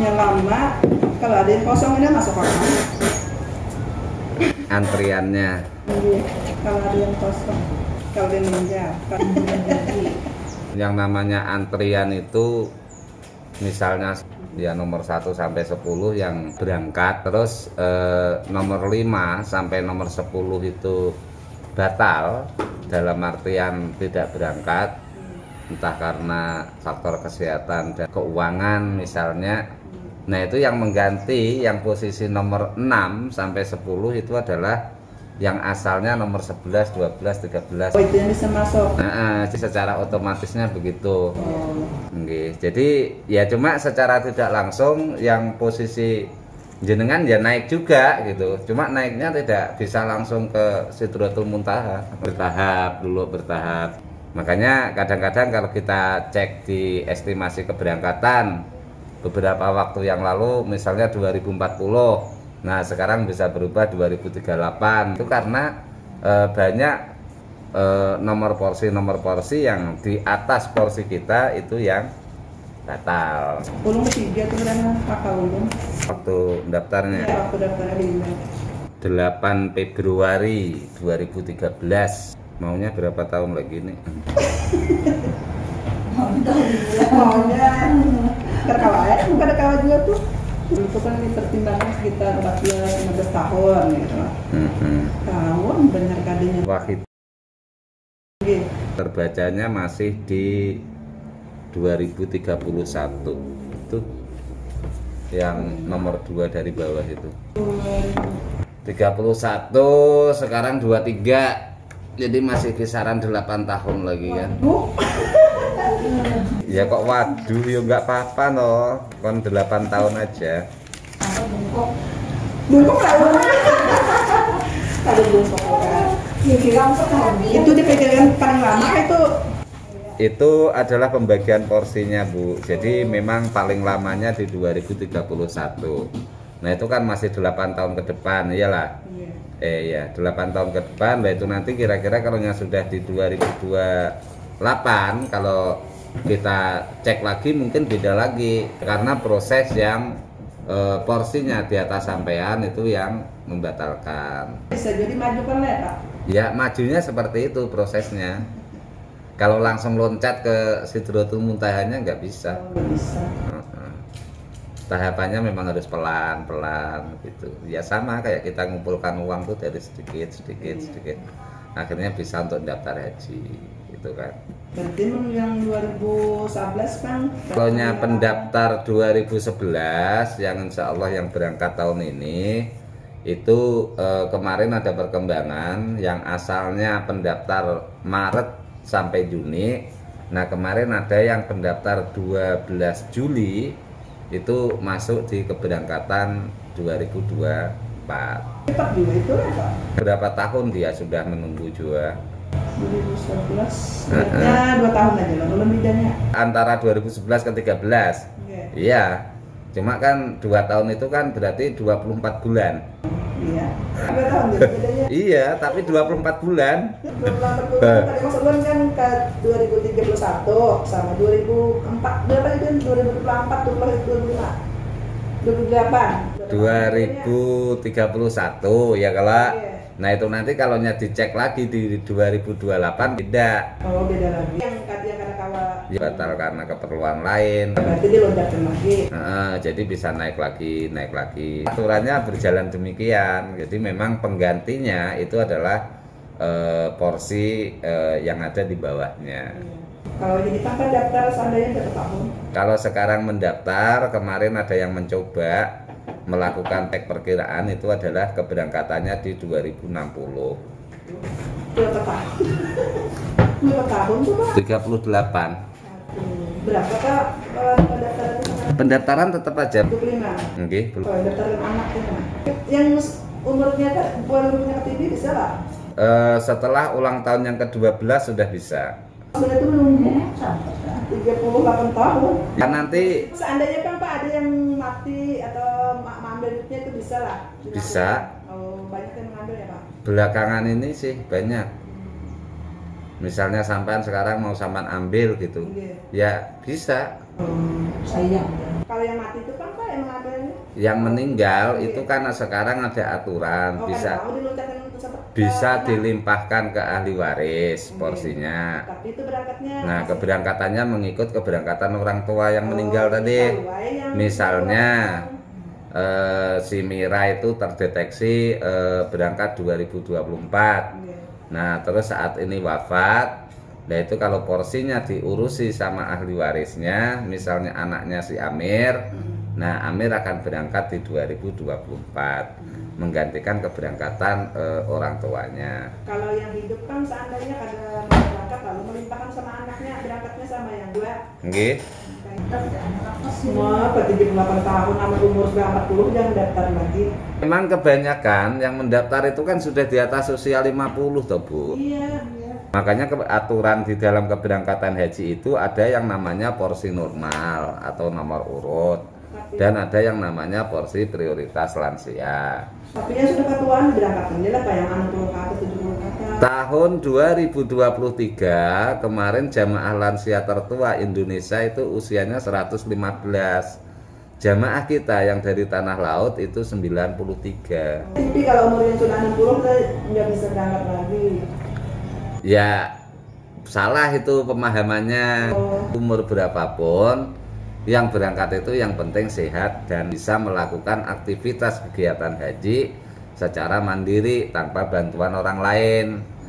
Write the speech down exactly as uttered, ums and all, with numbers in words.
yang lama, kalau ada yang kosong ini masuk akal. Antriannya. Iya, kalau ada yang kosong, kalau dia meninggal. Yang namanya antrian itu misalnya ya nomor satu sampai sepuluh yang berangkat, terus eh, nomor lima sampai nomor sepuluh itu batal, dalam artian tidak berangkat, entah karena faktor kesehatan dan keuangan misalnya. Nah, itu yang mengganti yang posisi nomor enam sampai sepuluh itu adalah yang asalnya nomor sebelas, dua belas, tiga belas. Oh, itu yang bisa masuk. Nah, secara otomatisnya begitu. Oh. Oke, jadi ya cuma secara tidak langsung yang posisi jenengan ya naik juga gitu. Cuma naiknya tidak bisa langsung ke Sidratul Muntaha. Bertahap dulu, bertahap. Makanya kadang-kadang kalau kita cek di estimasi keberangkatan beberapa waktu yang lalu misalnya dua ribu empat puluh, nah sekarang bisa berubah dua ribu tiga puluh delapan. Itu karena e, banyak e, nomor porsi nomor porsi yang di atas porsi kita itu yang batal. Ulung tiga tuh berapa kakak ulung? Waktu daftarnya Ya, waktu daftarnya di email. delapan Februari dua ribu tiga belas. Maunya berapa tahun lagi nih? Maunya terkawal, bukan ada kawal juga tuh. Itu kan dipertimbangkan sekitar empat belas lima belas tahun gitu. Mm-hmm. Tahun benar kadenya. Wahid terbacanya masih di dua ribu tiga puluh satu. Itu yang nomor dua dari bawah itu. tiga puluh satu, sekarang dua puluh tiga. Jadi masih kisaran delapan tahun lagi kan. Ya kok waduh, ya nggak apa-apa loh, kon delapan tahun aja. Bungkuk lah. Ada bungkuk kan. Itu dipegang paling lama itu. Itu adalah pembagian porsinya, Bu. Jadi memang paling lamanya di dua ribu tiga puluh satu. Nah, itu kan masih delapan tahun ke depan, iyalah. Eh ya, delapan tahun ke depan. Nah, itu nanti kira-kira kalau yang sudah di dua ribu dua puluh delapan, kalau kita cek lagi mungkin beda lagi, karena proses yang e, porsinya di atas sampean itu yang membatalkan. Bisa jadi maju kan ya, Pak? Ya, majunya seperti itu prosesnya. Kalau langsung loncat ke Sidratul Muntahanya nggak bisa. Oh, bisa. Tahapannya memang harus pelan-pelan gitu. Ya sama kayak kita ngumpulkan uang tuh dari sedikit, sedikit, hmm. sedikit. Akhirnya bisa untuk daftar haji gitu kan. Berarti yang dua ribu sebelas kan? Kalau pendaftar dua ribu sebelas yang insya Allah yang berangkat tahun ini itu eh, kemarin ada perkembangan yang asalnya pendaftar Maret sampai Juni. Nah, kemarin ada yang pendaftar dua belas Juli itu masuk di keberangkatan dua ribu dua puluh empat. Cepat juga itu ya, Pak? Berapa tahun dia sudah menunggu juga? dua ribu sebelas, ya dua tahun aja lah, belum bedanya. Antara dua ribu sebelas ke tiga belas. Yeah. Iya. Cuma kan dua tahun itu kan berarti dua puluh empat bulan. Iya. dua tahun bedanya. Iya, tapi dua puluh empat bulan. dua puluh empat bulan. Tadi masuk bulan kan ke dua ribu tiga puluh satu sama dua ribu empat, berapa itu? dua ribu dua puluh empat, dua ribu dua puluh lima. dua ribu delapan. dua ribu tiga puluh satu ya kalau. Yeah. Nah, itu nanti kalau dicek lagi di dua ribu dua puluh delapan beda. Oh, beda lagi. Yang yang karena kawal ya, batal karena keperluan lain. Berarti dilonjakin lagi. Nah, jadi bisa naik lagi, naik lagi. Aturannya berjalan demikian. Jadi memang penggantinya itu adalah eh, porsi eh, yang ada di bawahnya. Iya. Kalau jadi kan daftar seandainya berapa tahun? Kalau sekarang mendaftar, kemarin ada yang mencoba melakukan tek perkiraan itu adalah keberangkatannya di dua ribu enam puluh. Berapa tahun? Berapa tahun tuh, Pak? tiga puluh delapan. Berapa, Pak? Pendaftaran itu? Pendaftaran tetap aja. dua puluh lima. Oke, belum. Oh, daftaran anak itu. Yang umurnya bukan umurnya K T P bisa lah? Uh, setelah ulang tahun yang ke dua belas sudah bisa. Sebenarnya itu menunggu tiga puluh delapan tahun. Ya nanti seandainya kan Pak ada yang mati atau mengambil duitnya itu bisa lah. Bisa. Oh, banyak yang mengambil ya, Pak? Belakangan ini sih banyak. Misalnya sampean sekarang mau sampean ambil gitu. Iya. Ya bisa. Hmm, sayang. Kalau yang mati itu kan Pak yang mengambilnya? Yang meninggal Iya. itu kan sekarang ada aturan, Oh, bisa kan mau diluncurkan untuk sampai- bisa ke- dilimpahkan ke ahli waris Iya. porsinya. Tapi itu berangkatnya. Nah, masih- keberangkatannya mengikut keberangkatan orang tua yang Oh, meninggal tadi. misal, yang- Misalnya eh, si Mira itu terdeteksi eh, berangkat dua ribu dua puluh empat. Iya. Nah, terus saat ini wafat. Nah, itu kalau porsinya diurusi sama ahli warisnya, misalnya anaknya si Amir, Hmm. nah Amir akan berangkat di dua ribu dua puluh empat, menggantikan keberangkatan eh, orang tuanya. Kalau yang hidup kan seandainya kada mau berangkat lalu melimpahkan sama anaknya, berangkatnya sama yang dua. Nggih. Semua ke tujuh puluh delapan tahun sama umur sudah empat puluh jangan daftar lagi. Memang kebanyakan yang mendaftar itu kan sudah di atas usia lima puluh toh, Bu. Iya, iya. Makanya ke- aturan di dalam keberangkatan haji itu ada yang namanya porsi normal atau nomor urut, Tapi, dan ada yang namanya porsi prioritas lansia. tapi yang sudah ketuaan berangkatkan dia lah Pak yang enam puluh ke atas, tujuh puluh ke atas. Tahun dua ribu dua puluh tiga kemarin jamaah lansia tertua Indonesia itu usianya seratus lima belas. Jamaah kita yang dari tanah laut itu sembilan puluh tiga. Tapi kalau umur yang sudah enam puluh kita nggak bisa berangkat lagi. Ya salah itu pemahamannya. Oh. Umur berapapun yang berangkat itu yang penting sehat dan bisa melakukan aktivitas kegiatan haji secara mandiri tanpa bantuan orang lain.